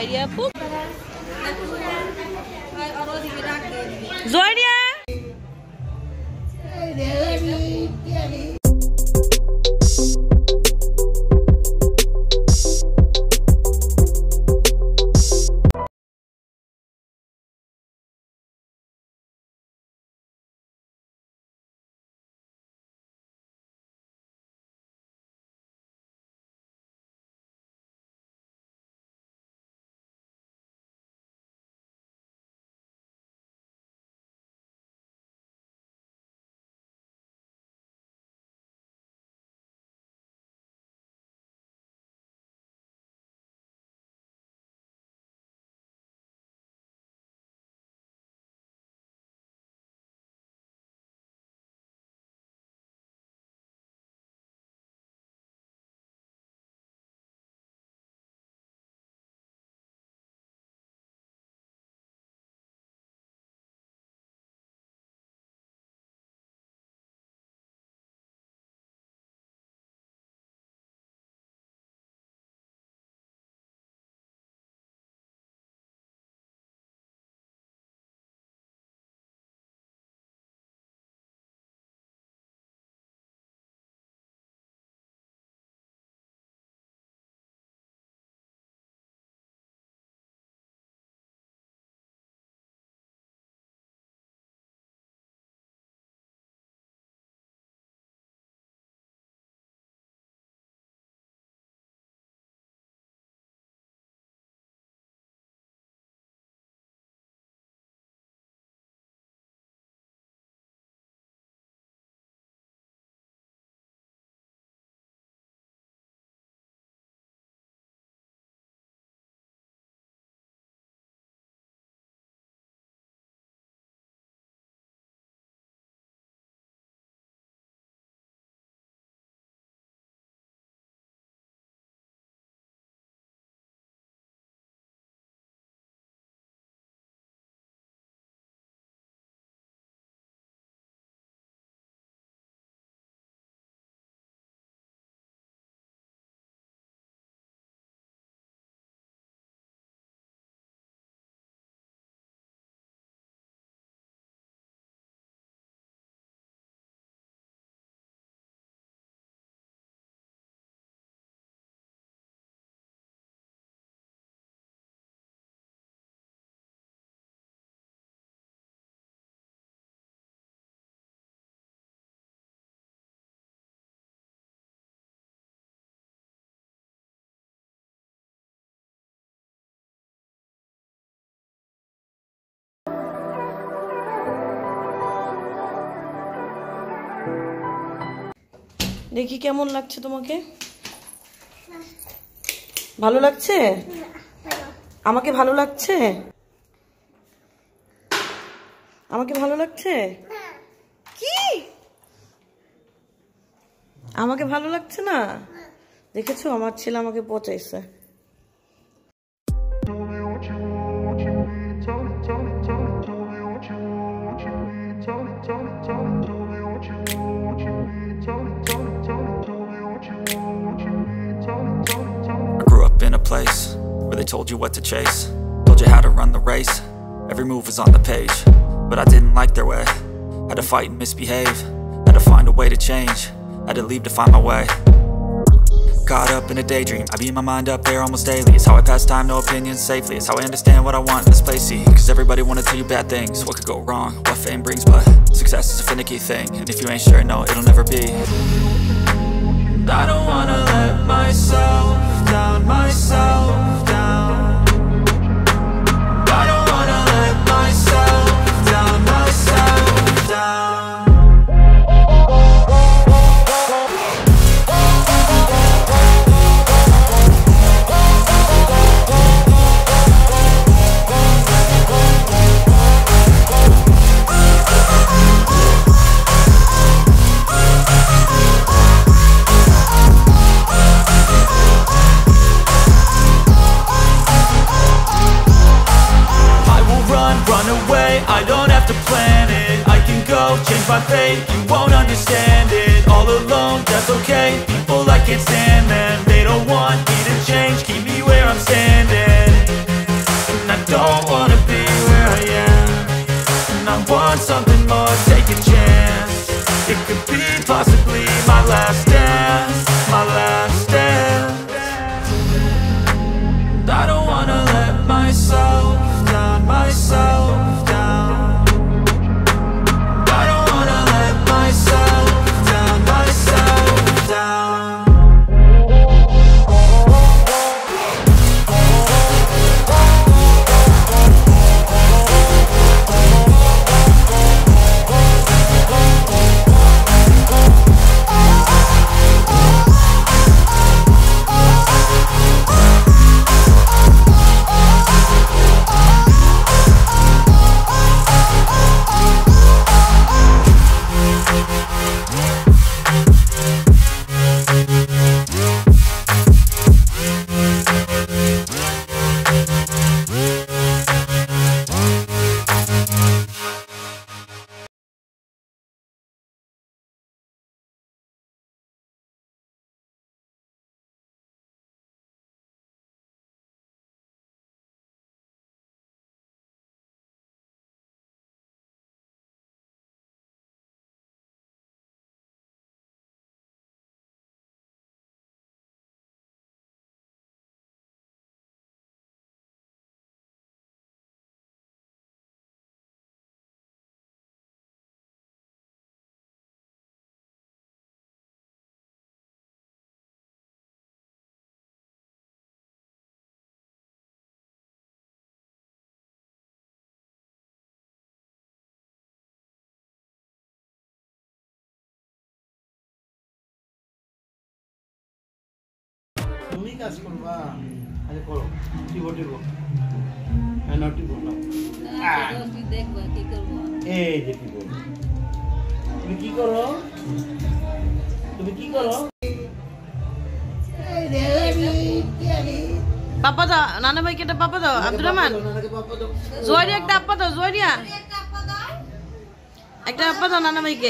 জয়রিয়া আপু জয়রিয়া দেখি কেমন লাগছে তোমাকে ভালো লাগছে আমাকে ভালো লাগছে আমাকে ভালো লাগছে কি আমাকে ভালো লাগছে না দেখেছো আমার ছেলে আমাকে পচাইছে Place where they told you what to chase, told you how to run the race, every move was on the page, but I didn't like their way, had to fight and misbehave, had to find a way to change, had to leave to find my way, caught up in a daydream, I beat my mind up there almost daily, it's how I pass time, no opinions safely, it's how I understand what I want in this place, see, cause everybody wanna tell you bad things, what could go wrong, what fame brings, but success is a finicky thing, and if you ain't sure, no, it'll never be. I don't wanna let myself down, myself down. I don't wanna let myself down, myself down. Run away, I don't have to plan it, I can go change my fate, you won't understand it. All alone, that's okay, people I can't stand them, they don't want me to change, keep me where I'm standing. want something more, take a chance. It could be possibly my last dance, my last dance. And I don't wanna let myself down, myself down. And I don't wanna let myself down, myself down. তুমি কাজ করবা আরে করো keyboard টিপো হ্যাঁ না টিপো না তুই দেখবা কি করব এই যে কিবোর্ড তুমি কি করো পাপা দাও নানা ভাইকে একটা পাপা দাও আব্দুর রহমান জয়রিয়া একটা আপা দাও জয়রিয়া একটা আপা দাও নানা ভাইকে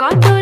কত